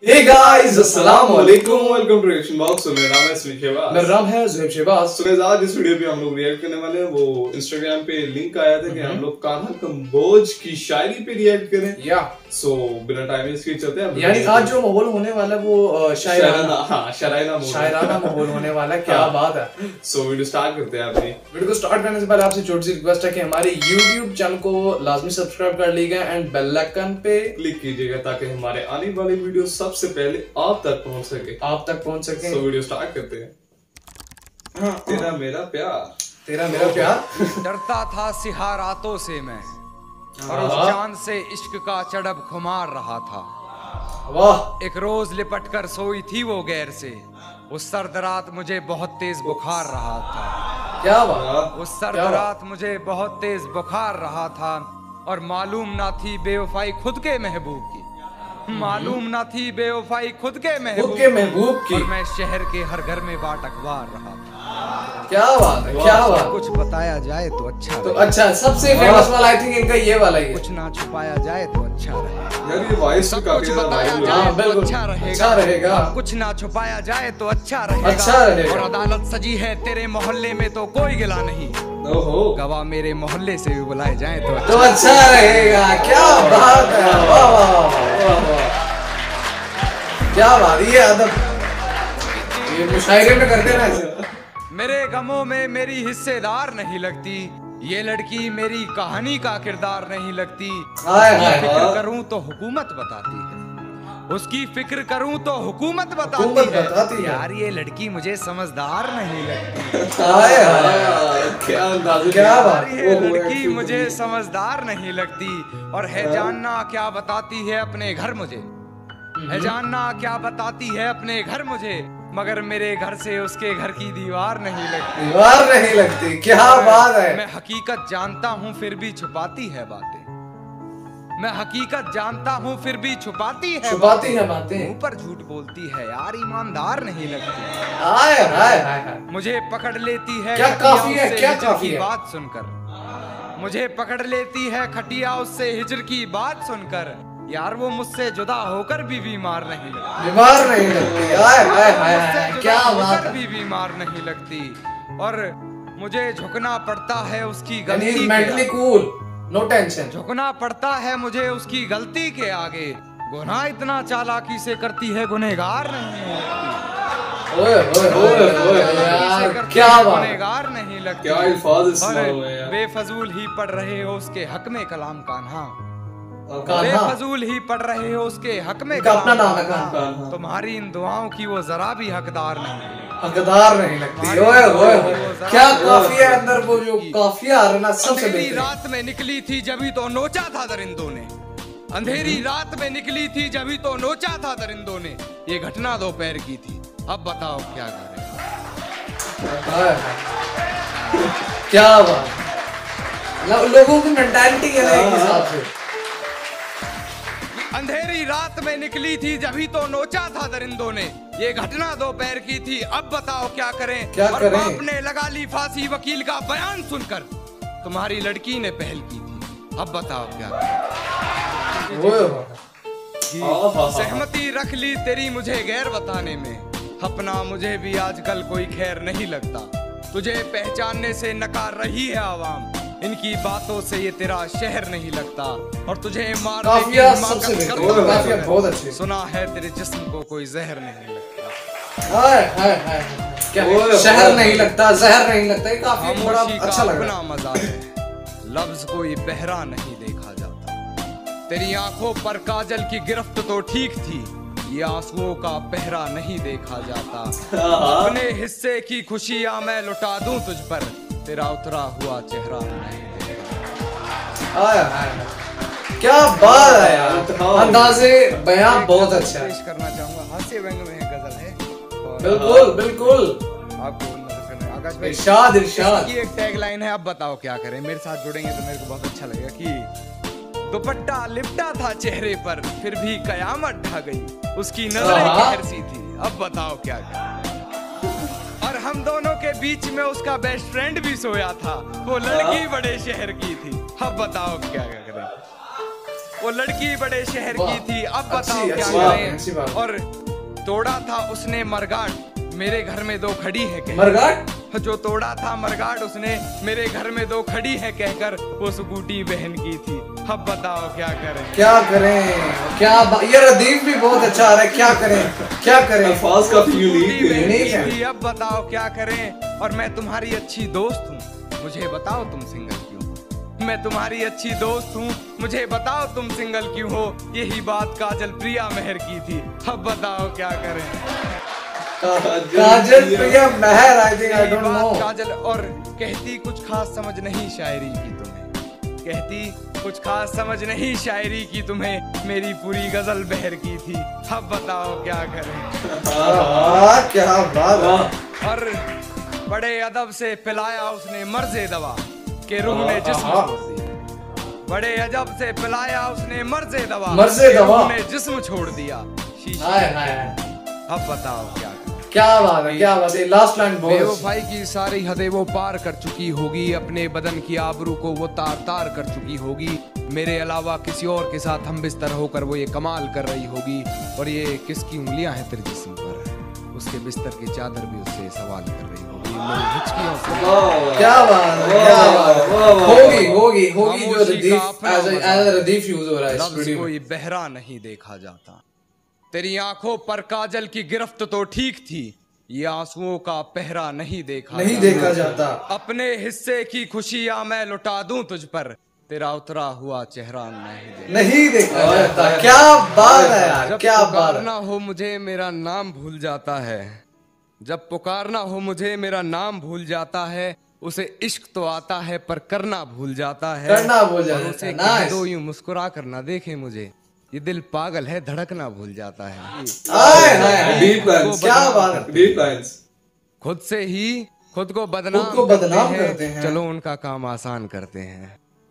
Hey guys, अस्सलाम वालेकुम, welcome to reaction box. मेरा नाम है सुनील शहबाज। मेरा नाम है ज़ुहैब शहबाज। So guys, आज इस वीडियो पे हम लोग रिएक्ट करने वाले हैं। वो इंस्टाग्राम पे लिंक आया था कि हम लोग कान्हा कंबोज की शायरी पे रिएक्ट करें। या सो बिना टाइम वेस्ट किए चलते हैं। यानी आज जो माहौल होने वाला है वो शायराना माहौल होने वाला है। क्या बात है। सो वीडियो स्टार्ट करते हैं। अपनी वीडियो को स्टार्ट करने से पहले आपसे छोटी सी रिक्वेस्ट है कि हमारे YouTube चैनल को लाजमी सब्सक्राइब कर लीजिएगा एंड बेल आइकन पे क्लिक कीजिएगा ताकि हमारे आने वाली वीडियो सबसे पहले आप तक पहुंच सके। सो वीडियो स्टार्ट करते हैं। तेरा मेरा प्यार। डरता था सिहा रातों से मैं और उस चांद से इश्क का चढ़ब खुमार रहा था। वाह, एक रोज लिपट कर सोई थी वो गैर से, उस सर्द रात मुझे बहुत तेज बुखार रहा था। क्या बात। उस सर्द रात मुझे बहुत तेज बुखार रहा था और मालूम ना थी बेवफाई खुद के महबूब की, मालूम ना थी बेवफाई खुद के महबूब की। और मैं शहर के हर घर में बाट अखबार रहा था। क्या बात है, क्या बात। कुछ बताया जाए तो अच्छा तो अच्छा, सबसे फेमस वाला आई थिंक इनका ये वाला ही है। कुछ ना छुपाया जाए तो अच्छा रहेगा। यार ये वॉइस भी काफी कुछ बताया जाए तो अच्छा रहेगा। कुछ ना छुपाया जाए तो अच्छा रहेगा। और अदालत सजी है तेरे मोहल्ले में तो कोई गिला नहीं, गवाह मेरे मोहल्ले से भी बुलाए जाए तो अच्छा रहेगा। क्या बात है, वाह वाह वाह, क्या बात। ये अदब ये मुशायरे में करते ना ऐसे। मेरे गमों में मेरी हिस्सेदार नहीं लगती, ये लड़की मेरी कहानी का किरदार नहीं लगती। फिक्र करूं तो हुकूमत बताती है, उसकी फिक्र करूं तो हुकूमत बताती है। यार ये लड़की मुझे समझदार नहीं लगती। क्या बात। ये लड़की मुझे समझदार नहीं लगती और है जानना क्या बताती है अपने घर मुझे, है जानना क्या बताती है अपने घर मुझे, मगर मेरे घर से उसके घर की दीवार नहीं लगती। क्या बात है। मैं हकीकत जानता हूँ फिर भी छुपाती है बातें, मैं हकीकत जानता हूँ फिर भी छुपाती है बातें। ऊपर झूठ बोलती है यार ईमानदार नहीं लगती। हाय मुझे पकड़ लेती है क्या काफी है, क्या काफी है। बात सुनकर मुझे पकड़ लेती है खटिया उससे हिजर की बात सुनकर। यार वो मुझसे जुदा होकर भी बीमार नहीं लगती। क्या बात है। भी बीमार नहीं लगती और मुझे झुकना पड़ता है उसकी गलती मेंटली कूल, नो टेंशन। झुकना पड़ता है मुझे उसकी गलती के आगे, गुनाह इतना चालाकी से करती है गुनहगार नहीं लगती। क्या गुनहगार नहीं लगती। क्या अल्फाज इस्तेमाल हुए यार। बेफजूल ही पढ़ रहे हो उसके हक में कलाम कान्हा, बेफजूल ही पढ़ रहे हो उसके हक में अपना नाम है। तुम्हारी इन दुआओं की वो जरा भी हकदार नहीं लगती। क्या काफिया अंदर वो जो काफिया आ रहा ना सबसे अंधेरी रात में निकली थी जभी तो नोचा था दरिंदों ने, अंधेरी रात में निकली थी जभी तो नोचा था दरिंदों ने। ये घटना दोपहर की थी, अब बताओ क्या करें। क्या बात। लोगों की मेंटालिटी है ना एक हिसाब से। अंधेरी रात में निकली थी जभी तो नोचा था दरिंदों ने, ये घटना दोपहर की थी, अब बताओ क्या करें। और बाप ने लगा ली फांसी वकील का बयान सुनकर, तुम्हारी लड़की ने पहल की थी, अब बताओ क्या करें। सहमति रख ली तेरी मुझे गैर बताने में, अपना मुझे भी आजकल कोई खैर नहीं लगता। तुझे पहचानने से नकार रही है आवाम, इनकी बातों से ये तेरा शहर नहीं लगता। और तुझे मारने की हिमाकत बहुत अच्छी। सुना है तेरे जिस्म को कोई जहर नहीं लगता। क्या शहर नहीं लगता, जहर नहीं लगता। ये काफी बड़ा अच्छा लग रहा है। मजा है, लफ्ज कोई बहरा नहीं देखा जाता। तेरी आंखों पर काजल की गिरफ्त तो ठीक थी, ये आंसुओं का पहरा नहीं देखा जाता। अपने हिस्से की खुशियां मैं लुटा दूं तुझ पर, तेरा उतरा हुआ चेहरा नहीं देखा। क्या बात है यार, अंदाज़े बयां बहुत अच्छा है। पेश करना चाहूंगा, हास्य व्यंग में गजल है। बिल्कुल आपको आकाश भाई इरशाद की एक टैग लाइन है, अब बताओ क्या करें। मेरे साथ जुड़ेंगे तो मेरे को बहुत अच्छा लगेगा कि दुपट्टा लिपटा था चेहरे पर फिर भी कयामत ढा गई, उसकी नजरें कहर सी थी, अब बताओ क्या करें। और हम दोनों के बीच में उसका बेस्ट फ्रेंड भी सोया था, वो लड़की बड़े शहर की थी, अब बताओ क्या करें। वो लड़की बड़े शहर की थी, अब बताओ क्या करें। और तोड़ा था उसने मरगाट, मेरे घर में दो खड़ी है कहकर। मरगाट जो तोड़ा था मरगाट उसने, मेरे घर में दो खड़ी है कहकर, वो स्कूटी बहन की थी, अब बताओ क्या करें। क्या करें, क्या ये रदीफ भी बहुत अच्छा आ रहा है, क्या करें क्या करें। अल्फाज काफी यूनिक है। अब बताओ क्या करें। और मैं तुम्हारी अच्छी दोस्त हूँ, मुझे बताओ तुम सिंगल क्यों। मैं तुम्हारी अच्छी दोस्त हूँ, मुझे बताओ तुम सिंगल क्यों हो। यही बात काजल प्रिया मेहर की थी, अब बताओ क्या करें। Kajal Priya Mehar, I think I don't know. Kajal और कहती कुछ खास समझ नहीं शायरी की तुम्हें, कहती कुछ खास समझ नहीं शायरी की तुम्हें, मेरी पूरी गजल बहर की थी, अब बताओ क्या करें। क्या बात। और बड़े अदब से पिलाया उसने मर्ज़े दवा के रूह ने जिस्म छोड़ दिया। बड़े अदब से पिलाया उसने मर्ज़े दवा ने जिस्म छोड़ दिया। अब बताओ क्या बात है, क्या बात है। लास्ट लाइन बहुत। बेवफाई की सारी हदें वो पार कर चुकी होगी, अपने बदन की आबरू को वो तार तार कर चुकी होगी। मेरे अलावा किसी और के साथ हम बिस्तर होकर वो ये कमाल कर रही होगी। और ये किसकी उंगलियां हैं तेरे जिस्म पर, उसके बिस्तर की चादर भी उससे सवाल कर रही होगी। मेरी हिचकियों से क्या बात है, क्या बात। होगी जो रदीफ एज रदीफ यूज हो रहा है इस वीडियो में। कोई बहरा नहीं देखा जाता, तेरी आंखों पर काजल की गिरफ्त तो ठीक थी, ये आंसुओं का पहरा नहीं देखा जाता। अपने हिस्से की खुशियां मैं लुटा दूं तुझ पर, तेरा उतरा हुआ चेहरा नहीं देखा जाता। क्या बात है यार, क्या बात। पुकारना हो मुझे मेरा नाम भूल जाता है, जब पुकारना हो मुझे मेरा नाम भूल जाता है। उसे इश्क तो आता है पर करना भूल जाता है, उसे कह दो यूं मुस्कुरा कर ना देखे मुझे, ये दिल पागल है धड़कना भूल जाता है। क्या बात है। खुद से ही खुद को बदनाम करते हैं, चलो उनका काम आसान करते हैं।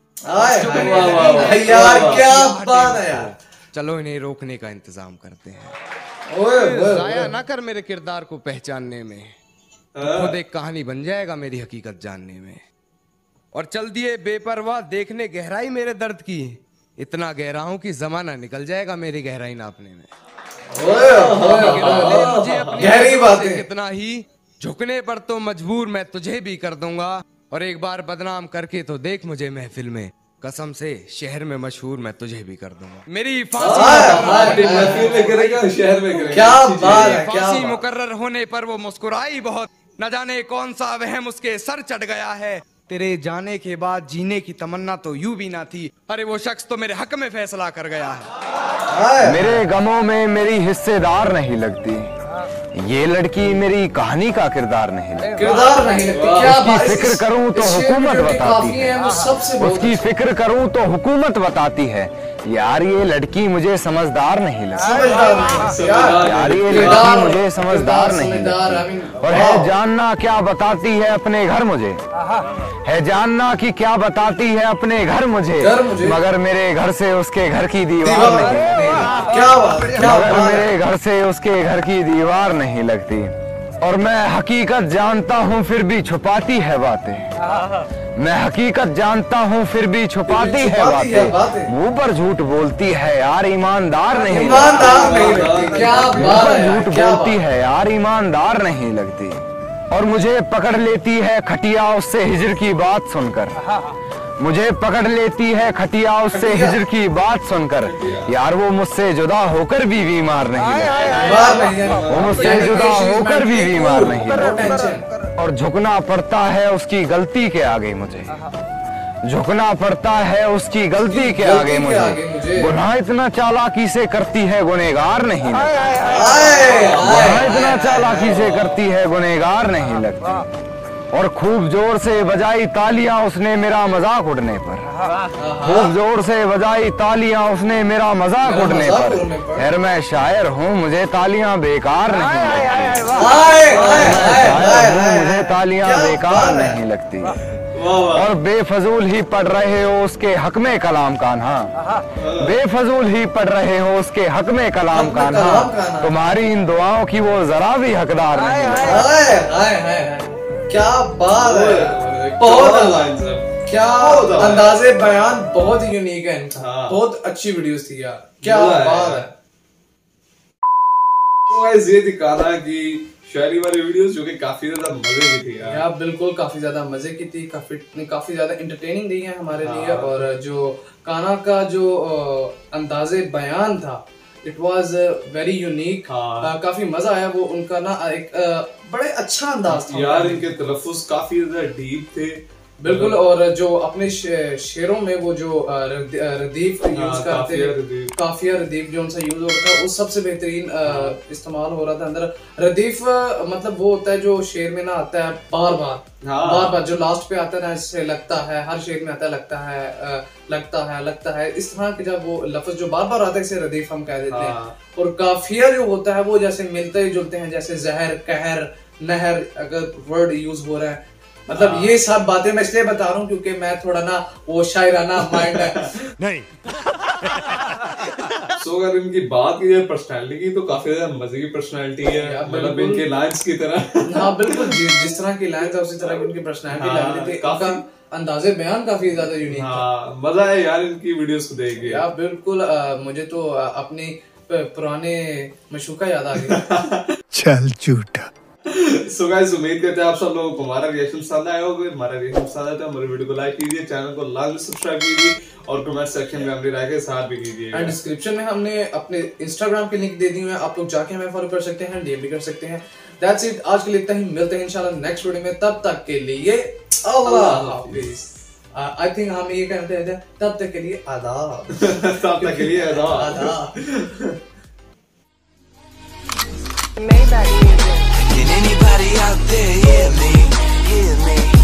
यार क्या बात है यार। चलो इन्हें रोकने का इंतजाम करते हैं। जाया ना कर मेरे किरदार को पहचानने में, खुद एक कहानी बन जाएगा मेरी हकीकत जानने में। और चल दिए बेपरवाह देखने गहराई मेरे दर्द की, इतना गहरा हूं कि जमाना निकल जाएगा मेरी गहराई नापने में। मुझे गहरी बातें कितना ही झुकने पर तो मजबूर मैं तुझे भी कर दूंगा, और एक बार बदनाम करके तो देख मुझे महफिल में, कसम से शहर में मशहूर मैं तुझे भी कर दूंगा। मेरी फांसी मुकर्रर होने पर वो मुस्कुराई बहुत, न जाने कौन सा वहम उसके सर चढ़ गया है। तेरे जाने के बाद जीने की तमन्ना तो यूं भी ना थी, अरे वो शख्स तो मेरे हक में फैसला कर गया है। मेरे गमों में मेरी हिस्सेदार नहीं लगती, ये लड़की मेरी कहानी का किरदार नहीं लगती। उसकी फिक्र करूं तो हुकूमत बताती है, उसकी फिक्र करूं तो हुकूमत बताती है। यार ये लड़की मुझे समझदार नहीं लगती, यार ये लड़की मुझे समझदार नहीं लगती। और है जानना क्या बताती है अपने घर मुझे, है जानना कि क्या बताती है अपने घर मुझे, मगर मेरे घर से उसके घर की दीवार नहीं, मगर मेरे घर से उसके घर की दीवार नहीं लगती। और मैं हकीकत जानता हूँ फिर भी छुपाती है बातें, मैं हकीकत जानता हूँ फिर भी छुपाती है बातें। मुंह पर झूठ बोलती है यार ईमानदार नहीं लगती, झूठ बोलती है यार ईमानदार नहीं लगती। और मुझे पकड़ लेती है खटिया उससे हिजर की बात सुनकर, मुझे पकड़ लेती है खटिया उससे हिजर की बात सुनकर। यार वो मुझसे जुदा होकर भी बीमार नहीं लगती, वो मुझसे जुदा होकर भी बीमार नहीं लगती। और झुकना पड़ता है उसकी गलती के आगे मुझे, झुकना पड़ता है उसकी गलती के आगे मुझे। गुनाह इतना चालाकी से करती है गुनहगार नहीं लगती, गुनाह इतना चालाकी से करती है गुनहगार नहीं लगती। और खूब जोर से बजाई तालियां उसने मेरा मजाक उड़ने पर, खूब जोर से बजाई तालियां उसने मेरा मजाक उड़ने पर। खैर मैं शायर हूँ मुझे तालियां बेकार नहीं लगती, मुझे तालियां बेकार नहीं लगती। और बेफजूल ही पढ़ रहे हो उसके हक में कलाम कान्हा, बेफजूल ही पढ़ रहे हो उसके हक में कलाम कान्हा। तुम्हारी इन दुआओं की वो जरा भी हकदार नहीं। क्या बात है, बहुत क्या अंदाजे बयान बहुत ही यूनिक है इनका। बहुत अच्छी वीडियोस थी यार, क्या बात है। तो गाइस ये दिखाना कि शायरी वाली वीडियोस जो कि काफी ज्यादा मजे की थी यार बिल्कुल काफी ज्यादा मजे की थी, काफी ज्यादा एंटरटेनिंग रही है हमारे लिए। और जो काना का जो अंदाजे बयान था, इट वाज वेरी यूनिक। काफी मजा आया। वो उनका ना एक बड़े अच्छा अंदाज था यार, इनके तलफ्फुज काफी ज्यादा डीप थे बिल्कुल। और जो अपने शेरों में वो जो रदीफ यूज करते हैं, काफिया रदीफ जो उनसे यूज होता है, उस सबसे बेहतरीन इस्तेमाल हो रहा था अंदर। रदीफ मतलब वो होता है जो शेर में ना आता है बार बार जो लास्ट पे आता है ना, इससे लगता है, हर शेर में आता है लगता है इस तरह के जब वो लफ्ज जो बार बार आता है इसे रदीफ हम कह देते हैं। और काफिया जो होता है वो जैसे मिलते जुलते हैं, जैसे जहर, कहर, नहर अगर वर्ड यूज हो रहा है। मतलब ये सब बातें मैं इसलिए बता रहा हूँ क्योंकि मैं थोड़ा ना वो शायराना माइंड है नहीं। सो अगर इनकी बात की जाए पर्सनालिटी की, तो काफी ज्यादा मजे की पर्सनालिटी है, मतलब इनके लाइन्स की तरह। हाँ बिल्कुल, जिस तरह की लाइन्स है उसी तरह की उनकी पर्सनालिटी लग रही थी। काफी अंदाजे बयान काफी ज्यादा यूनिक था। मजा है यार इनकी वीडियोस को देख के। यार बिल्कुल, मुझे तो अपनी पुराने मशूका याद आ गई। चल झूठा। सो गाइस, उम्मीद करते हैं आप सब लोगों को हमारा रिएक्शन पसंद आया होगा। हमारा रिएक्शन पसंद आया तो हमारे वीडियो को लाइक कीजिए, चैनल को लाजमी सब्सक्राइब कीजिए और कमेंट सेक्शन में अपनी राय के साथ भी कीजिए। एंड डिस्क्रिप्शन में हमने अपने इंस्टाग्राम की लिंक दे दी है, आप लोग जाके हमें फॉलो कर सकते हैं, डीएम भी कर सकते हैं। दैट्स इट, आज के लिए इतना ही। मिलते हैं इंशाल्लाह नेक्स्ट वीडियो में। तब तक के लिए अल्लाह हाफिज। आई थिंक हम ये कहते हैं तब तक के लिए आदाब। तब तक के लिए आदाब। Can anybody out there hear me? Hear me?